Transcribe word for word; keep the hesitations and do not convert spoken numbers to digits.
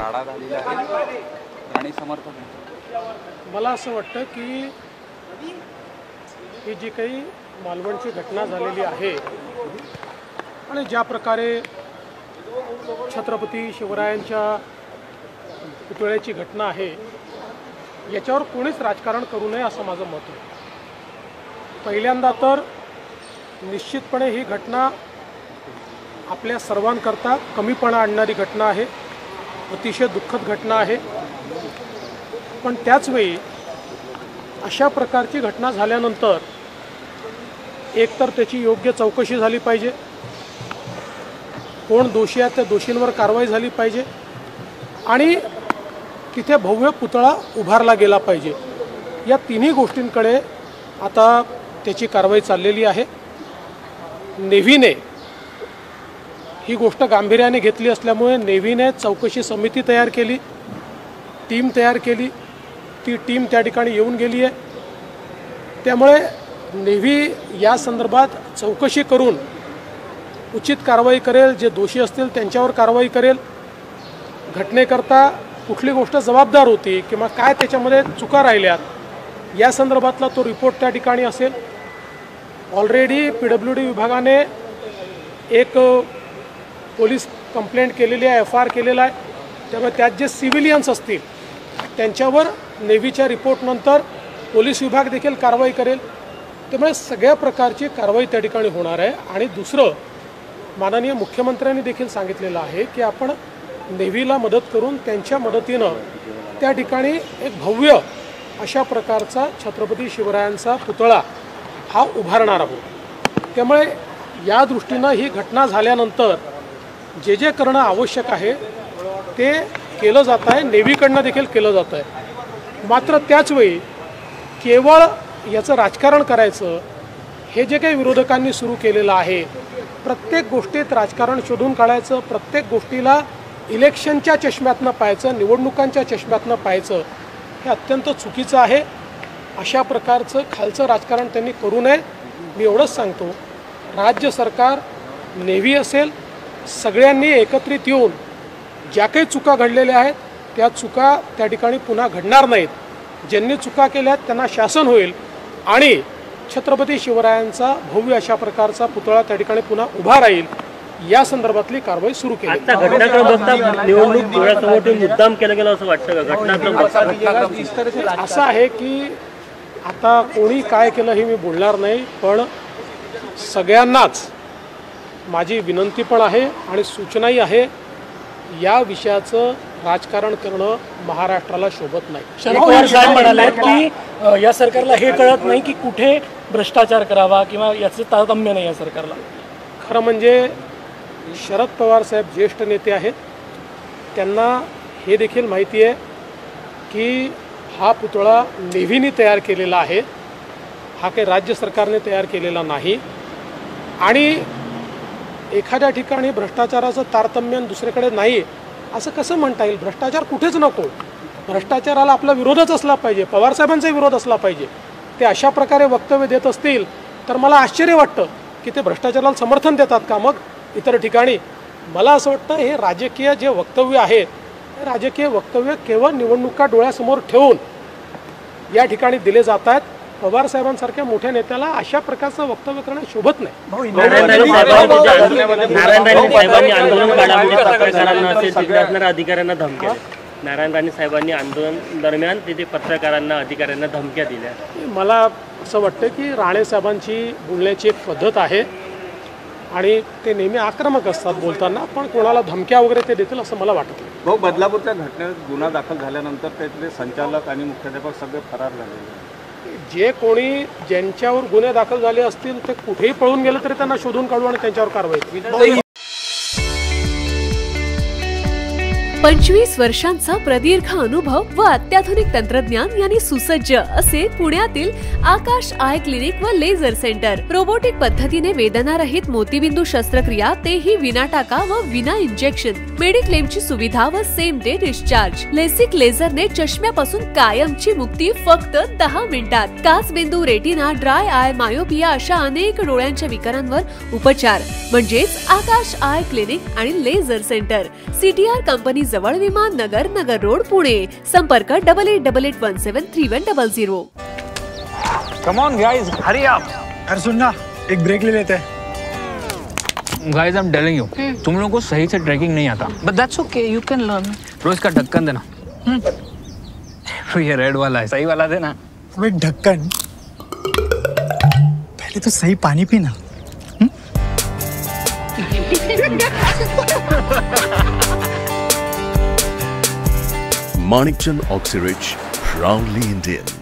राडा झालेला आहे राणे समर्थक। मला असं वाटतं की ही जी काही मालवणची घटना झालेली आहे आणि ज्या प्रकारे छत्रपती शिवरायांच्या पुतळ्याची घटना आहे याच्यावर कोणीच राजकारण करू नये असं माझं मत आहे। पहिल्यांदा तर निश्चितपणे ही घटना आपल्या सर्वांकरता कमीपणा आणणारी घटना आहे, अतिशय दुःखद घटना आहे। पण त्याचवेळी अशा प्रकारची घटना झाल्यानंतर एकतर त्याची योग्य चौकशी झाली पाहिजे, कोण दोषी आहे त्या दोषींवर कारवाई झाली पाहिजे आणि तिथे भव्य पुतळा उभारला गेला पाहिजे। या तिन्ही गोष्टींकडे आता त्याची कारवाई चाललेली आहे। नेव्हीने ही गोष्ट गांभीर्याने घेतली असल्यामुळे नेव्हीने चौकशी समिती तयार केली, टीम तयार केली, ती टीम त्या ठिकाणी येऊन गेली आहे। त्यामुळे नेव्ही या संदर्भात चौकशी करून उचित कारवाई करेल, जे दोषी असतील त्यांच्यावर कारवाई करेल। घटनेकरता कुठली गोष्ट जबाबदार होती किंवा काय त्याच्यामध्ये चुका राहिल्यात या संदर्भातला तो रिपोर्ट त्या ठिकाणी असेल। ऑलरेडी पी डब्ल्यू डी विभागाने एक पोलीस कंप्लेंट केलेली आहे, एफ आर केलेला आहे। त्यामुळे त्यात जे सिव्हिलियन्स असतील त्यांच्यावर नेव्हीच्या रिपोर्टनंतर पोलीस विभाग देखील कारवाई करेल। त्यामुळे सगळ्या प्रकारची कारवाई त्या ठिकाणी होणार आहे। आणि दुसरं, माननीय मुख्यमंत्र्यांनी देखील सांगितलेलं आहे की आपण नेव्हीला मदत करून त्यांच्या मदतीनं त्या ठिकाणी एक भव्य अशा प्रकारचा छत्रपती शिवरायांचा पुतळा हा उभारणार आहोत। त्यामुळे या दृष्टीनं ही घटना झाल्यानंतर जे जे करणं आवश्यक आहे ते केलं जात आहे, नेव्हीकडनं देखील केलं जात आहे। मात्र त्याचवेळी केवळ याचं राजकारण करायचं हे जे काही विरोधकांनी सुरू केलेलं आहे, प्रत्येक गोष्टीत राजकारण शोधून काढायचं, प्रत्येक गोष्टीला इलेक्शनच्या चष्म्यातनं पाहायचं, निवडणुकांच्या चष्म्यातनं पाहायचं, हे अत्यंत चुकीचं आहे। अशा प्रकारचं खालचं राजकारण त्यांनी करू नये। मी एवढंच सांगतो, राज्य सरकार, नेव्ही असेल, सगळ्यांनी एकत्रित येऊन ज्या काही चुका घडलेल्या आहेत त्या चुका त्या ठिकाणी पुन्हा घडणार नाहीत। ज्यांनी चुका केल्या त्यांना शासन होईल आणि छत्रपती शिवरायांचा भव्य अशा प्रकारचा पुतळा त्या ठिकाणी पुन्हा उभा राहील, या संदर्भातली कारवाई सुरू केली। आता घटनाक्रम बघता निवडणूक डोळ्यासमोर मुद्दाम केलं गेलं असं वाटतं का? घटनाक्रम असं आहे की आता कोणी काय केलं हे मी बोलणार नाही, पण सगळ्यांनाच माझी विनंती पण आहे आणि सूचनाही आहे, या विषयाचं राजकारण करणं महाराष्ट्राला शोभत नाही। शरद पवार साहेब म्हणाले की या सरकारला हे कळत नाही की कुठे भ्रष्टाचार करावा किंवा याचं तारतम्य नाही या सरकारला। खरं म्हणजे शरद पवार साहेब ज्येष्ठ नेते आहेत, त्यांना हे देखील माहिती आहे की हा पुतळा नेव्हीने तयार केलेला आहे, हा काही राज्य सरकारने तयार केलेला नाही। आणि एखाद्या ठिकाणी भ्रष्टाचाराचं तारतम्य दुसरीकडे नाही असं कसं म्हणता येईल? भ्रष्टाचार कुठेच नको, भ्रष्टाचाराला आपला विरोधच असला पाहिजे, पवारसाहेबांचा विरोध असला पाहिजे। ते अशा प्रकारे वक्तव्य देत असतील तर मला आश्चर्य वाटतं की ते भ्रष्टाचाराला समर्थन देतात का मग इतर ठिकाणी? मला असं वाटतं हे राजकीय जे वक्तव्य आहेत, हे राजकीय वक्तव्य केवळ निवडणुका डोळ्यासमोर ठेवून या ठिकाणी दिले जात आहेत। पवार साहेबांसारख्या मोठ्या नेत्याला अशा प्रकारचं वक्तव्य करणं शोभत नाही। नारायण राणे साहेबांनी आंदोलन काढामध्ये पत्रकारांना असे तिथे असणाऱ्या अधिकाऱ्यांना धमक्या, नारायण राणे साहेबांनी आंदोलन दरम्यान तिथे पत्रकारांना अधिकाऱ्यांना धमक्या दिल्या। मला असं वाटतं की राणे साहेबांची बोलण्याची एक पद्धत आहे आणि ते नेहमी आक्रमक असतात बोलताना, पण कोणाला धमक्या वगैरे ते देतील असं मला वाटत नाही। भाऊ, बदलापूरच्या घटनेत गुन्हा दाखल झाल्यानंतर त्यातले संचालक आणि मुख्याध्यापक सगळे फरार झाले। जे कोणी ज्यांच्यावर गुन्हे दाखल झाले असतील ते कुठेही पळून गेले तरी त्यांना शोधून काढू आणि त्यांच्यावर कारवाई करू। पंचवीस वर्षांचा प्रदीर्घ अनुभव व अत्याधुनिक तंत्रज्ञान यांनी सुसज्ज असे पुण्यातील आकाश आय क्लिनिक व लेझर सेंटर। रोबोटिक पद्धतीने वेदनारहित मोतीबिंदू शस्त्रक्रिया, तेही विना टाका व विना इंजेक्शन। मेडिक्लेमची सुविधा व सेम डे डिस्चार्ज। लेसिक लेझरने चष्म्यापासून कायमची मुक्ती फक्त दहा मिनिटात। काचबिंदू, रेटिना, ड्राय आय, मायोपिया अशा अनेक डोळ्यांच्या विकारांवर उपचार म्हणजेच आकाश आय क्लिनिक आणि लेझर सेंटर। सीटीआर कंपनी जवळ विमान नगर, नगर रोड, पुणे. संपर्क double eight double eight one seven three one double zero. Come on guys, hurry up. अरे सुन ना, एक ब्रेक ले लेते हैं. Guys, I am telling you, तुम लोगों को सही से ट्रैकिंग नहीं आता. But that's okay, you can learn. रोज का ढक्कन देना. ये रेड वाला है, सही वाला देना. वो एक ढक्कन, पहले तो सही पानी पीना. Manikchand Oxyrich, proudly Indian.